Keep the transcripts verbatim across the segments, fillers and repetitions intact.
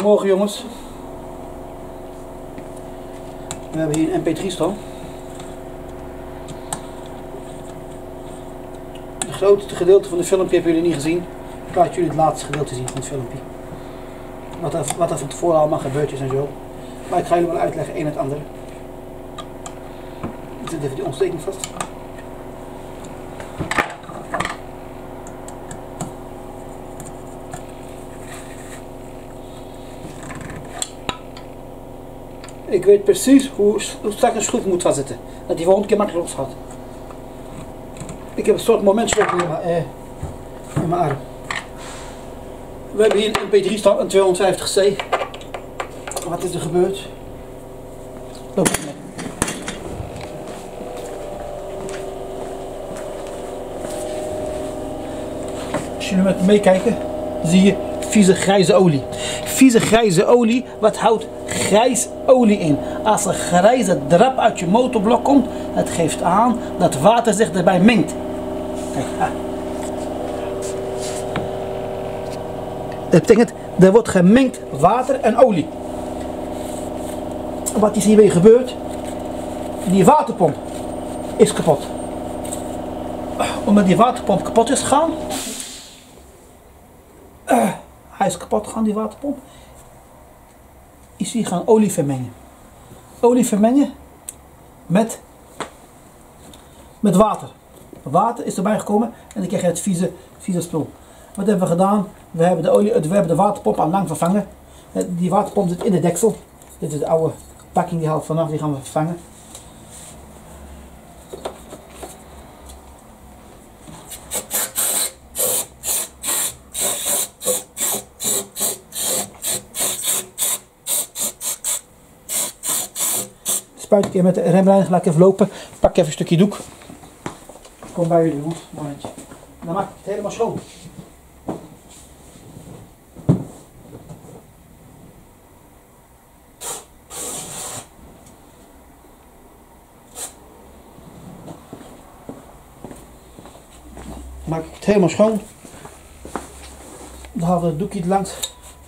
Goedemorgen jongens. We hebben hier een M P drie staan. Het grootste gedeelte van de filmpje hebben jullie niet gezien. Ik laat jullie het laatste gedeelte zien van het filmpje. Wat er, wat er van tevoren allemaal gebeurd is en zo. Maar ik ga jullie wel uitleggen een en het ander. Ik zet even die ontsteking vast. Ik weet precies hoe, hoe strak een schroef moet vastzetten. Dat die volgende keer makkelijk los gaat. Ik heb een soort momentschroef in, eh, in mijn arm. We hebben hier een M P drie staan, een tweehonderdvijftig C. Wat is er gebeurd? Loop eens mee. Als jullie met me meekijken, zie je vieze grijze olie. Vieze grijze olie, wat houdt grijs olie in? Als er grijze drap uit je motorblok komt, het geeft aan dat water zich erbij mengt. Kijk, ah. Dat betekent, er wordt gemengd water en olie. Wat is hiermee gebeurd? Die waterpomp is kapot. Omdat die waterpomp kapot is gegaan, uh, hij is kapot gegaan, die waterpomp, is hij gaan olie vermengen. Olie vermengen met, met water. Water is erbij gekomen en dan krijg je het vieze, vieze spul. Wat hebben we gedaan? We hebben de, olie, we hebben de waterpomp al lang vervangen. Die waterpomp zit in de deksel. Dit is de oude pakking, die haalt vanaf, die gaan we vervangen. Spuit een keer met de remreiniger, laat ik even lopen. Pak even een stukje doek. Kom bij jullie jongens, momentje. Dan maak ik het helemaal schoon. Maak ik het helemaal schoon. Dan halen we het doekje er langs.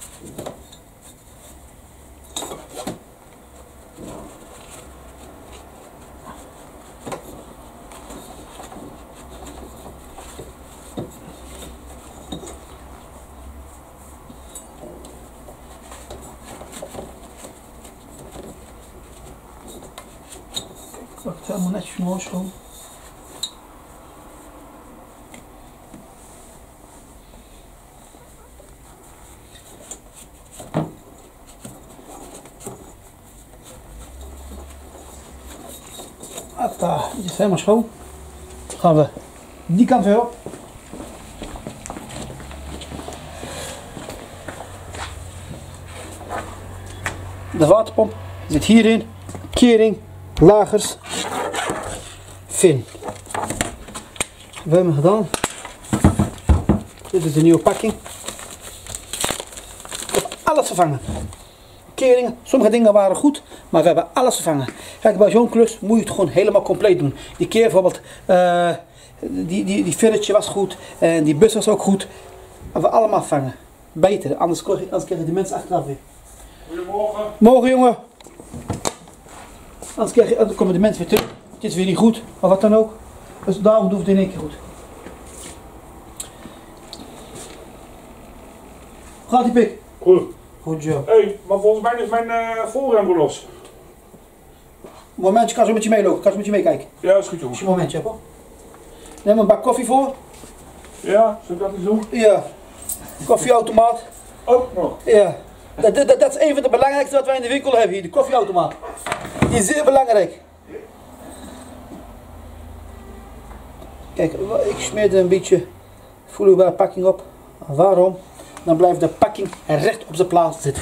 Maak het helemaal netjes mooi schoon. Hoppa, dit is helemaal schoon. Dan gaan we die kant weer op. De waterpomp zit hierin. Kering, lagers, fin. We hebben hem gedaan. Dit is de nieuwe pakking. Ik heb alles vervangen. Keringen, sommige dingen waren goed, maar we hebben alles vervangen. Kijk, bij zo'n klus moet je het gewoon helemaal compleet doen. Die keer bijvoorbeeld, uh, die, die, die filletje was goed en die bus was ook goed. Maar we allemaal vervangen. Beter, anders krijgen die mensen achteraf weer. Goedemorgen. Morgen jongen. Anders, krijg je, anders komen de mensen weer terug. Dit is weer niet goed, of wat dan ook. Dus daarom doe ik het in één keer goed. Hoe gaat die pik? Goed. Goed zo. Hé, hey, maar volgens mij is mijn uh, voorrem weer los. Momentje, kan zo met je meelopen, kan zo met je meekijken. Ja, is goed jongen. Als je een momentje hebt hoor. Neem een bak koffie voor. Ja, zal ik dat eens doen? Ja. Koffieautomaat. Ook nog. Ja. Dat, dat, dat is een van de belangrijkste wat wij in de winkel hebben hier, de koffieautomaat. Die is zeer belangrijk. Kijk, ik smeer er een beetje vloeibare pakking op. Waarom? Dan blijft de pakking recht op zijn plaats zitten.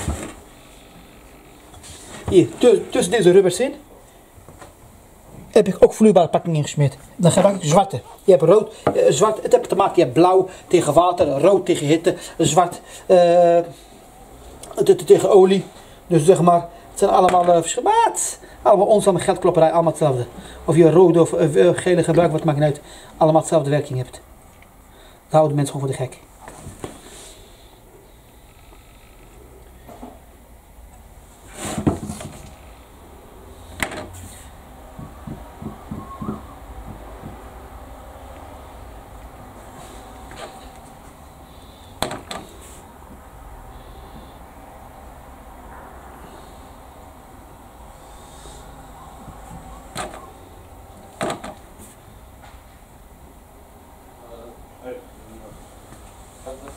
Hier, tussen deze rubbers in, heb ik ook vloeibare pakking ingesmeerd. Dan gebruik ik zwarte. Je hebt rood, uh, zwart, het heeft te maken, je hebt blauw tegen water, rood tegen hitte, zwart uh, tegen olie. Dus zeg maar, het zijn allemaal uh, verschillende, maar het, allemaal ons aan geldklopperij, allemaal hetzelfde. Of je rode of uh, gele gebruikt, wat maakt niet uit, allemaal hetzelfde werking hebt. Daar houden mensen gewoon voor de gek.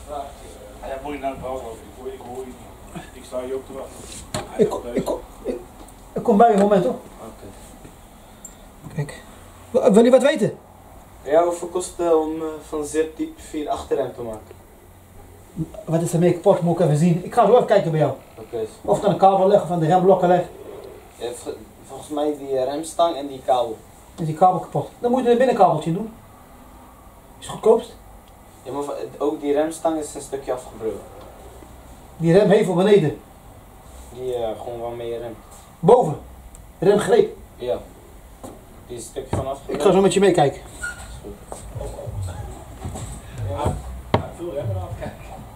Ja, moet je naar het bal lopen. Ik hoor, ik hoor je niet. Ik sta hier ook te wachten. Ik, kom- ik, kom- ik, ik kom bij je een moment hoor. Oké. Kijk. W- Wil je wat weten? Ja, hoeveel kost het om uh, van zip-type vier achterrem te maken? Wat is ermee kapot? Moet ik even zien. Ik ga zo even kijken bij jou. Oké. Okay. Of dan een kabel leggen of aan de remblokken leggen. Ja, volgens mij die remstang en die kabel. Is die kabel kapot? Dan moet je een binnenkabeltje doen. Is het goedkoopst? Ja, maar ook die remstang is een stukje afgebroken. Die remhevel beneden. Die uh, gewoon waarmee je remt. Boven. Remgreep. Ja. Die is een stukje van afgebroken. Ik ga zo met je meekijken. Ja, veel remmen af. Kijk.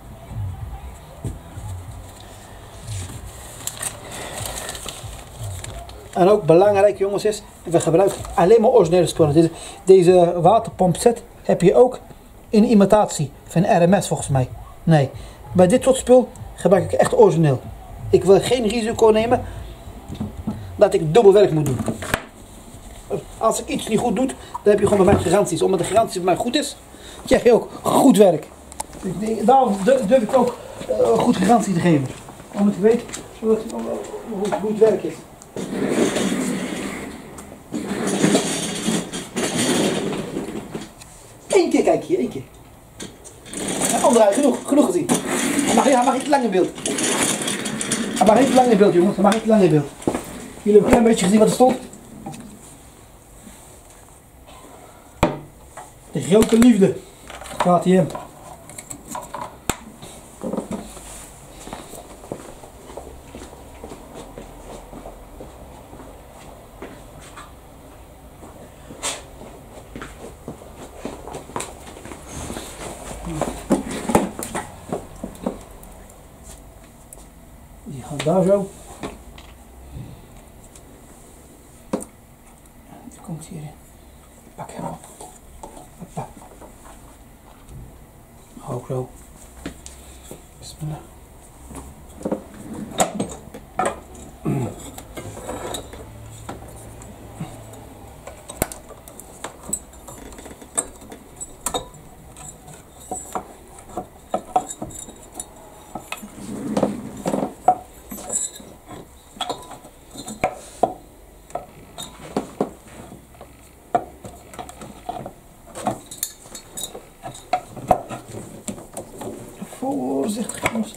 En ook belangrijk jongens is, we gebruiken alleen maar originele spullen. Deze, deze waterpompset heb je ook in imitatie van R M S volgens mij. Nee, bij dit soort spul gebruik ik echt origineel. Ik wil geen risico nemen dat ik dubbel werk moet doen. Als ik iets niet goed doe, dan heb je gewoon bij mij garanties. Omdat de garantie bij mij goed is, krijg je ook goed werk. Daarom durf ik ook uh, goed garantie te geven. Omdat ik weet hoe het, hoe, hoe het werk is. Eén keer kijk hier, één keer. Andere, genoeg, genoeg gezien. Hij mag, hij mag iets lang in beeld. Hij mag iets lang in beeld, jongens. Hij mag iets lang in beeld. Jullie hebben een klein beetje gezien wat er stond. De grote liefde. Gaat hij hem. Die gaat daar zo. Die komt hierin. Pak hem op. Hoppa. Ook zo. Bismillah. Voorzichtig jongens.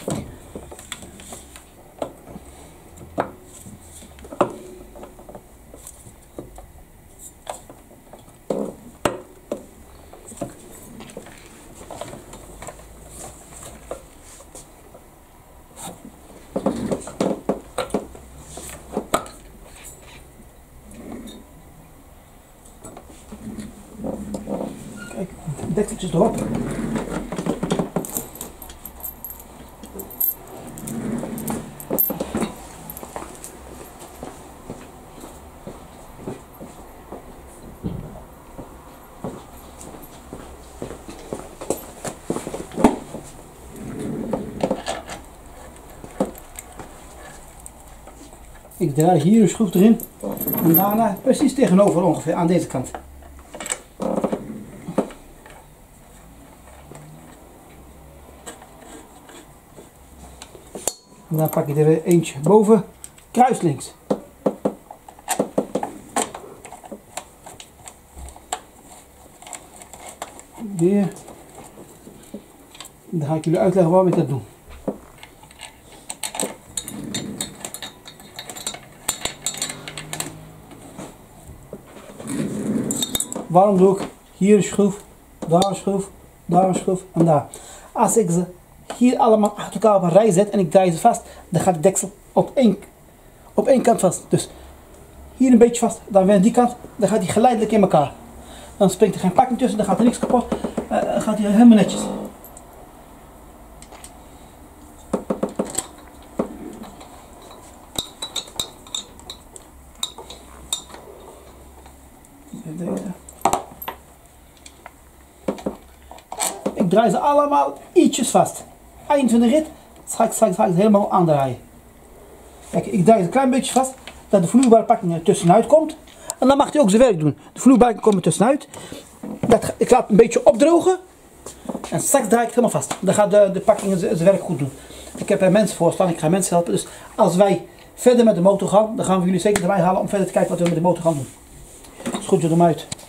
Kijk, dekseltjes erop. Ik draai hier een schroef erin en daarna precies tegenover ongeveer aan deze kant. En dan pak ik er weer eentje boven, kruislinks. Weer. Dan ga ik jullie uitleggen waarom ik dat doe. Waarom doe ik hier een schroef, daar een schroef, daar een schroef en daar. Als ik ze hier allemaal achter elkaar op een rij zet en ik draai ze vast, dan gaat de deksel op één, op één kant vast. Dus hier een beetje vast, dan weer aan die kant, dan gaat hij geleidelijk in elkaar. Dan springt er geen pakking tussen, dan gaat er niks kapot, uh, gaat hij helemaal netjes. Deze. Ik draai ze allemaal ietsjes vast. Eind van de rit ga ik straks helemaal aandraaien. Kijk, ik draai ze een klein beetje vast, dat de vloeibare pakking er tussenuit komt. En dan mag hij ook zijn werk doen. De vloeibare komt er tussenuit. Dat, ik laat het een beetje opdrogen. En straks draai ik het helemaal vast. Dan gaat de, de pakking zijn werk goed doen. Ik heb er mensen voor staan, ik ga mensen helpen. Dus als wij verder met de motor gaan, dan gaan we jullie zeker erbij halen om verder te kijken wat we met de motor gaan doen. Dus goed, doe hem uit.